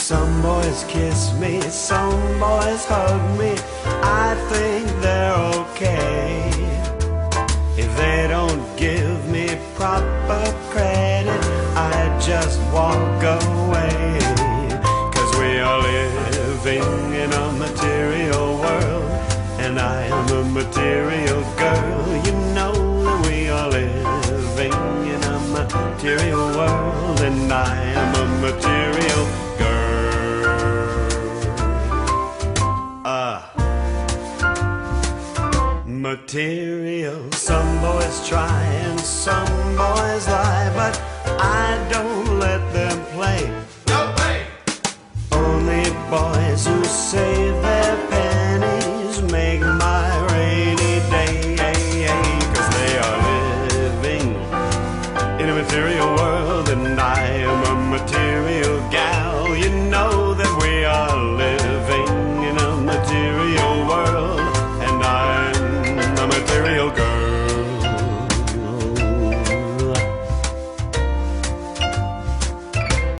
Some boys kiss me, some boys hug me. I think they're okay. If they don't give me proper credit, I just walk away. 'Cause we are living in a material world, and I am a material girl. You know that we are living in a material world, and I am a material girl. Material. Some boys try and some boys lie, but I don't let them play. No way! Only boys who say